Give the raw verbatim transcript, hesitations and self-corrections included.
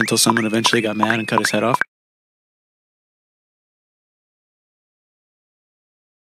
until someone eventually got mad and cut his head off.